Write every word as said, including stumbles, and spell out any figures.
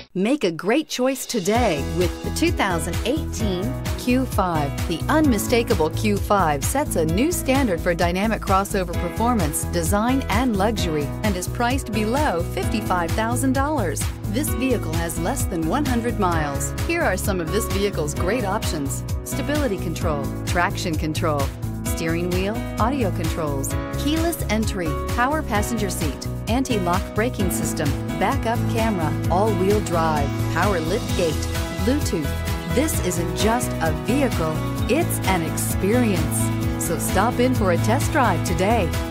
Make a great choice today with the two thousand eighteen Q five. The unmistakable Q five sets a new standard for dynamic crossover performance, design, and luxury, and is priced below fifty-five thousand dollars. This vehicle has less than one hundred miles. Here are some of this vehicle's great options: stability control, traction control, steering wheel audio controls, keyless entry, power passenger seat, anti-lock braking system, backup camera, all-wheel drive, power lift gate, Bluetooth. This isn't just a vehicle, it's an experience. So stop in for a test drive today.